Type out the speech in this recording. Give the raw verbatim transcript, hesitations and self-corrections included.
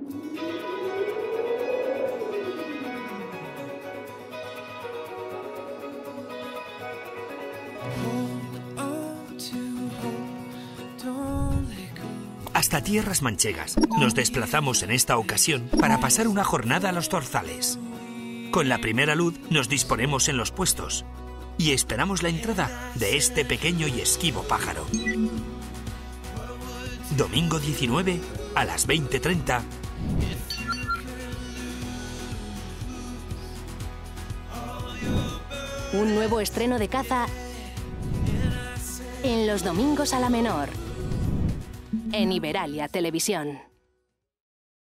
Hasta tierras manchegas nos desplazamos en esta ocasión para pasar una jornada a los Zorzales. Con la primera luz nos disponemos en los puestos y esperamos la entrada de este pequeño y esquivo pájaro. Domingo diecinueve a las veinte treinta. Un nuevo estreno de caza en los domingos a la menor. En Iberalia Televisión.